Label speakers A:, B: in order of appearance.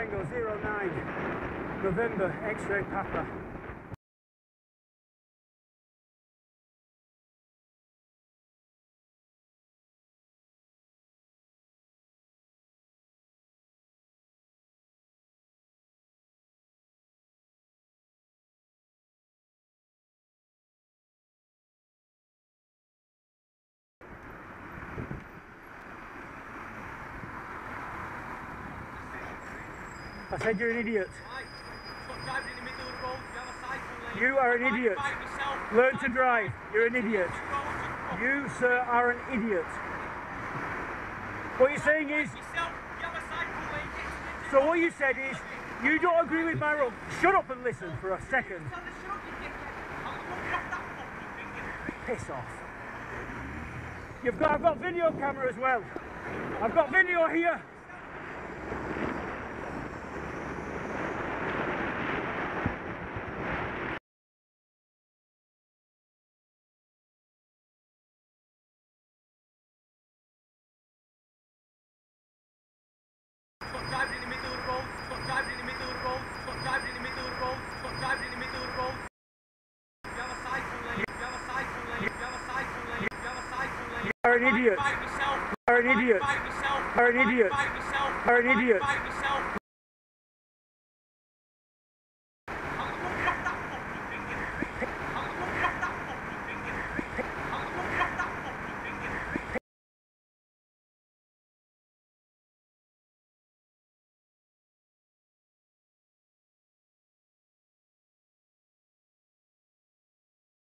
A: Tango 09, November, X-ray Papa. I said you're an idiot.
B: Stop driving in the middle of the road. You have a cycle lane.
A: You are an idiot. Learn to drive. You're an idiot. You, sir, are an idiot. What you're saying is... So what you said is, you don't agree with my rule. Shut up and listen for a second. Piss off. I've got video camera as well. I've got video here.
B: Stop driving in the middle of the road. Stop driving in the middle of the road. Stop driving in the middle of the road. Stop driving in the middle of the road. You have a cycle lane. You have a cycle lane. You have a cycle lane. You have a cycle lane.
A: You are an idiot. You are an idiot. You are an idiot. You are an idiot.